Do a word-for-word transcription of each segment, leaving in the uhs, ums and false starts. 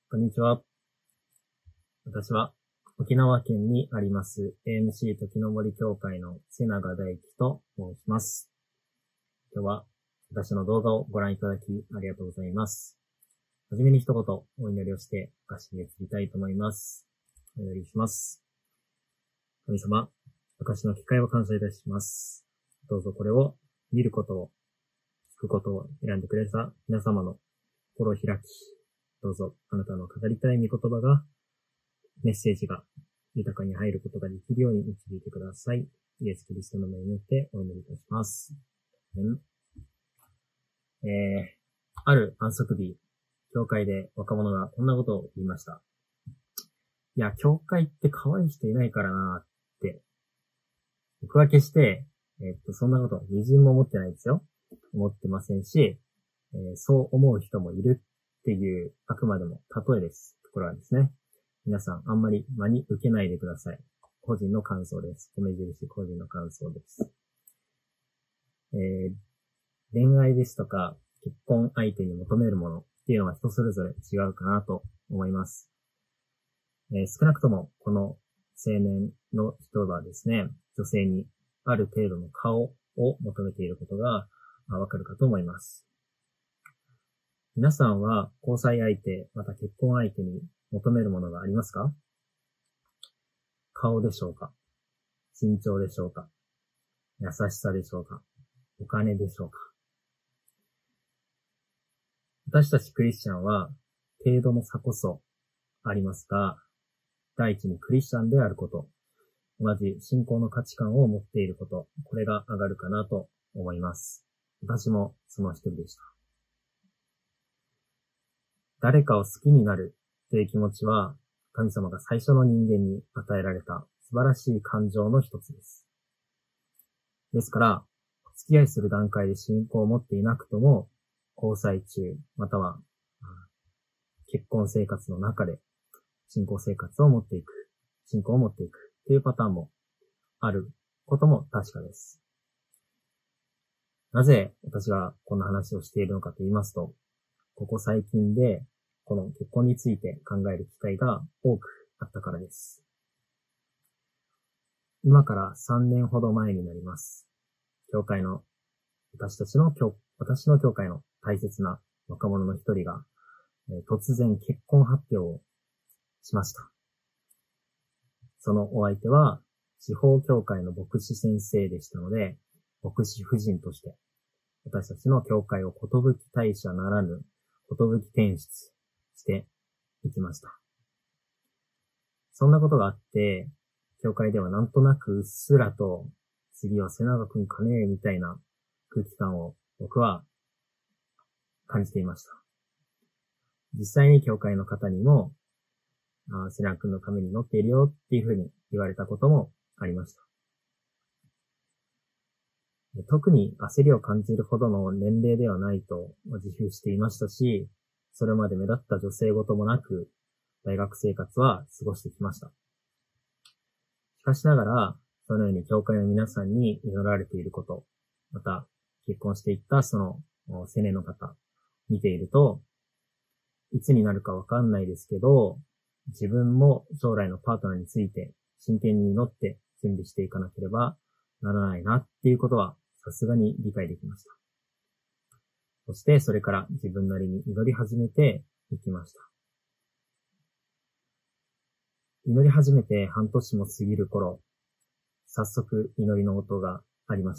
こんにちは。私は沖縄県にあります エーエムシー 時の森協会の瀬永大樹と申します。今日は私の動画をご覧いただきありがとうございます。はじめに一言お祈りをしてお貸しに移りたいと思います。お祈りします。神様、私の機会を感謝いたします。どうぞこれを見ることを、聞くことを選んでくれた皆様の心を開き、どうぞあなたの語りたい御言葉が、メッセージが豊かに入ることができるように導いてください。イエス・キリストの名によってお祈りいたします。えー、ある安息日、教会で若者がこんなことを言いました。いや、教会って可愛い人いないからなって。僕は決して、えっと、そんなことみじんも思ってないですよ。思ってませんし、えー、そう思う人もいるっていう、あくまでも例えです。ところはですね。皆さん、あんまり真に受けないでください。個人の感想です。米印個人の感想です。えー、恋愛ですとか、結婚相手に求めるものっていうのは人それぞれ違うかなと思います。えー、少なくとも、この青年の人はですね、女性にある程度の顔を求めていることがわかるかと思います。皆さんは交際相手、また結婚相手に求めるものがありますか？顔でしょうか？身長でしょうか？優しさでしょうか？お金でしょうか？私たちクリスチャンは程度の差こそありますが、第一にクリスチャンであること、同じ信仰の価値観を持っていること、これが上がるかなと思います。私もその一人でした。誰かを好きになるという気持ちは、神様が最初の人間に与えられた素晴らしい感情の一つです。ですから、お付き合いする段階で信仰を持っていなくとも、交際中、または結婚生活の中で信仰生活を持っていく、信仰を持っていくというパターンもあることも確かです。なぜ私がこんな話をしているのかと言いますと、ここ最近でこの結婚について考える機会が多くあったからです。今からさんねんほど前になります。教会の、私たちの教、私の教会の大切な若者の一人が、えー、突然結婚発表をしました。そのお相手は地方教会の牧師先生でしたので、牧師夫人として私たちの教会を寿大社ならぬ寿転出していきました。そんなことがあって、教会ではなんとなくうっすらと次は瀬永くんかねみたいな空気感を僕は感じていました。実際に教会の方にも、あ、瀬永くんのために乗っているよっていうふうに言われたこともありました。特に焦りを感じるほどの年齢ではないと自負していましたし、それまで目立った女性ごともなく、大学生活は過ごしてきました。しかしながら、そのように教会の皆さんに祈られていること、また結婚していったその青年の方、見ていると、いつになるかわかんないですけど、自分も将来のパートナーについて真剣に祈って準備していかなければならないなっていうことはさすがに理解できました。そしてそれから自分なりに祈り始めていきました。祈り始めて半年も過ぎる頃、早速祈りの音がありました。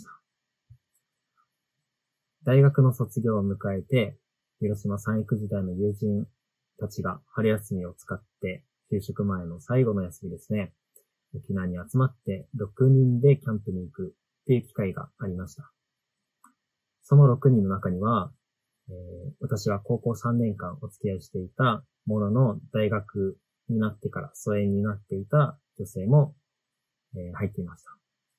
大学の卒業を迎えて、広島三育時代の友人たちが春休みを使って、給食前の最後の休みですね、沖縄に集まってろくにんでキャンプに行くっていう機会がありました。そのろくにんの中には、えー、私は高校さんねんかんお付き合いしていたものの大学になってから疎遠になっていた女性も、えー、入っていました。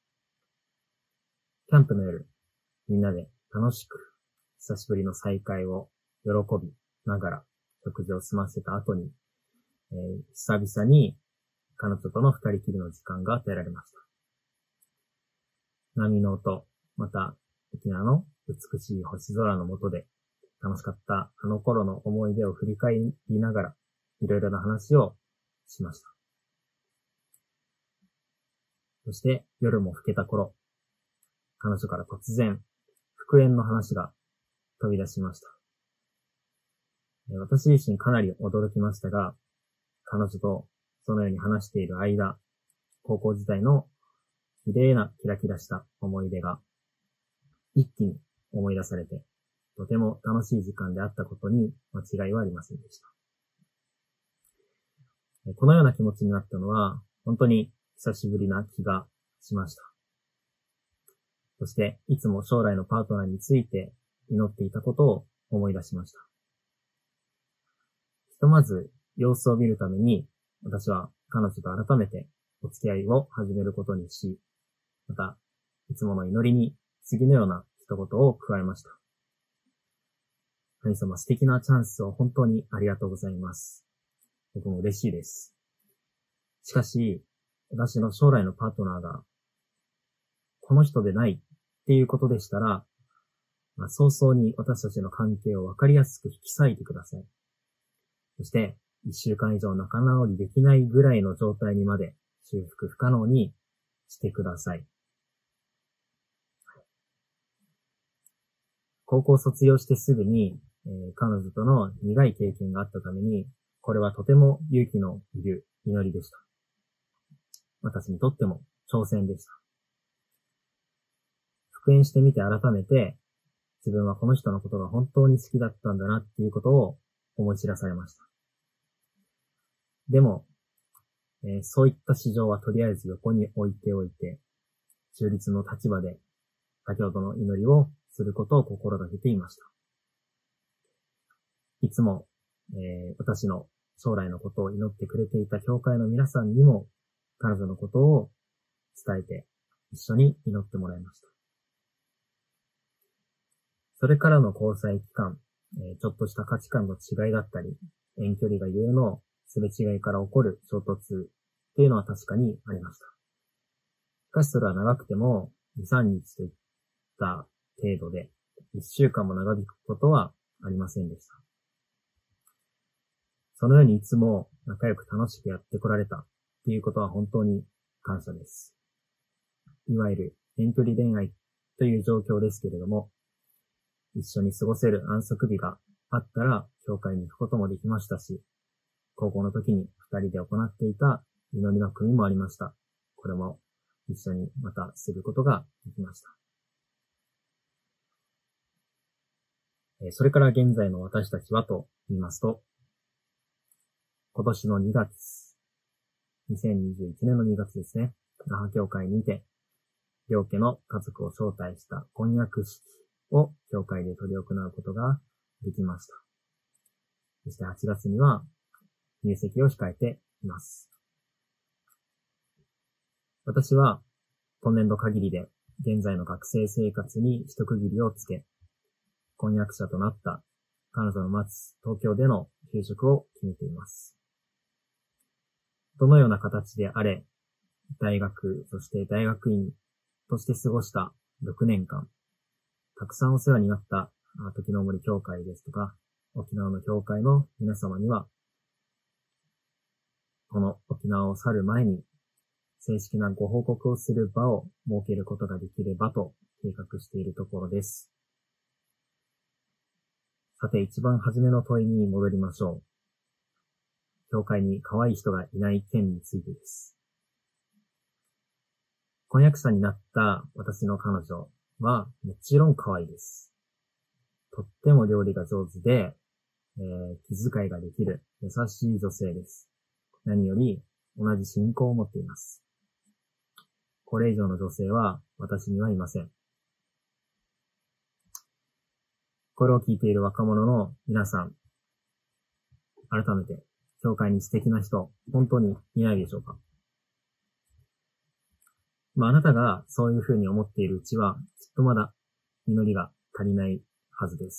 キャンプの夜、みんなで楽しく久しぶりの再会を喜びながら食事を済ませた後に、えー、久々に彼女との二人きりの時間が与えられました。波の音、また沖縄の美しい星空の下で楽しかったあの頃の思い出を振り返りながら、 いろいろな話をしました。そして夜も更けた頃、彼女から突然、復縁の話が飛び出しました。私自身かなり驚きましたが、彼女とそのように話している間、高校時代の綺麗なキラキラした思い出が一気に思い出されて、とても楽しい時間であったことに間違いはありませんでした。このような気持ちになったのは、本当に久しぶりな気がしました。そして、いつも将来のパートナーについて祈っていたことを思い出しました。ひとまず、様子を見るために、私は彼女と改めてお付き合いを始めることにし、また、いつもの祈りに次のような一言を加えました。神様、素敵なチャンスを本当にありがとうございます。僕も嬉しいです。しかし、私の将来のパートナーが、この人でないっていうことでしたら、まあ、早々に私たちの関係をわかりやすく引き裂いてください。そして、一週間以上仲直りできないぐらいの状態にまで修復不可能にしてください。高校卒業してすぐに、えー、彼女との苦い経験があったために、これはとても勇気のいる祈りでした。私にとっても挑戦でした。復縁してみて改めて、自分はこの人のことが本当に好きだったんだなっていうことを思い知らされました。でも、えー、そういった市場はとりあえず横に置いておいて、中立の立場で先ほどの祈りをすることを心がけていました。いつも、えー、私の将来のことを祈ってくれていた教会の皆さんにも彼女のことを伝えて一緒に祈ってもらいました。それからの交際期間、えー、ちょっとした価値観の違いだったり、遠距離がゆえのすれ違いから起こる衝突っていうのは確かにありました。しかしそれは長くてもに、さんにちといった程度で、いっしゅうかんも長引くことはありませんでした。そのようにいつも仲良く楽しくやってこられたっていうことは本当に感謝です。いわゆる遠距離恋愛という状況ですけれども、一緒に過ごせる安息日があったら教会に行くこともできましたし、高校の時に二人で行っていた祈りの組もありました。これも一緒にまたすることができました。それから現在の私たちはと言いますと、今年のにがつ、にせんにじゅういちねんのにがつですね、那覇教会にて、両家の家族を招待した婚約式を教会で執り行うことができました。そしてはちがつには入籍を控えています。私は今年度限りで現在の学生生活に一区切りをつけ、婚約者となった彼女の待つ東京での休職を決めています。どのような形であれ、大学、そして大学院として過ごしたろくねんかん、たくさんお世話になった時の森教会ですとか、沖縄の教会の皆様には、この沖縄を去る前に、正式なご報告をする場を設けることができればと計画しているところです。さて、一番初めの問いに戻りましょう。教会に可愛い人がいない件についてです。婚約者になった私の彼女はもちろん可愛いです。とっても料理が上手で、えー、気遣いができる優しい女性です。何より同じ信仰を持っています。これ以上の女性は私にはいません。これを聞いている若者の皆さん、改めて教会に素敵な人、本当にいないでしょうか？まあ、あなたがそういうふうに思っているうちは、きっとまだ祈りが足りないはずです。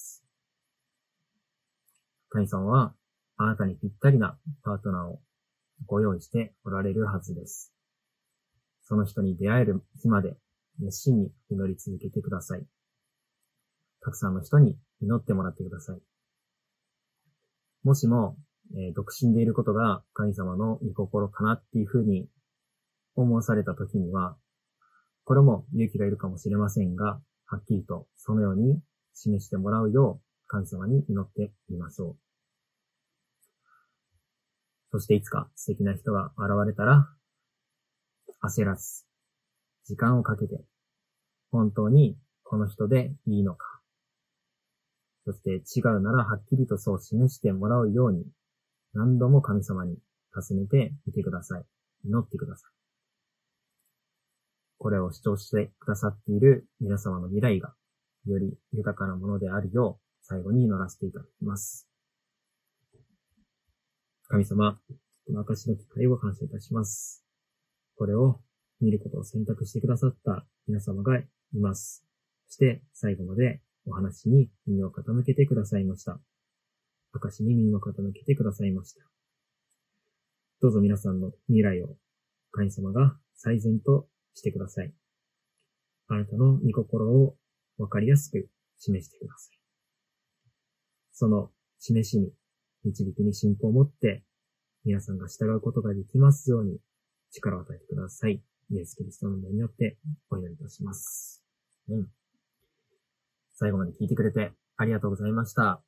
神様はあなたにぴったりなパートナーをご用意しておられるはずです。その人に出会える日まで熱心に祈り続けてください。たくさんの人に祈ってもらってください。もしもえー、独身でいることが神様の御心かなっていうふうに思わされたときには、これも勇気がいるかもしれませんが、はっきりとそのように示してもらうよう神様に祈ってみましょう。そしていつか素敵な人が現れたら、焦らず、時間をかけて、本当にこの人でいいのか、そして違うならはっきりとそう示してもらうように、何度も神様に尋ねてみてください。祈ってください。これを主張してくださっている皆様の未来が、より豊かなものであるよう、最後に祈らせていただきます。神様、この証の機会を感謝いたします。これを見ることを選択してくださった皆様がいます。そして最後までお話に耳を傾けてくださいました。証に耳を傾けてくださいました。どうぞ皆さんの未来を神様が最善としてください。あなたの御心をわかりやすく示してください。その示しに導きに信仰を持って皆さんが従うことができますように力を与えてください。イエス・キリストの名によってお祈りいたします。うん。最後まで聞いてくれてありがとうございました。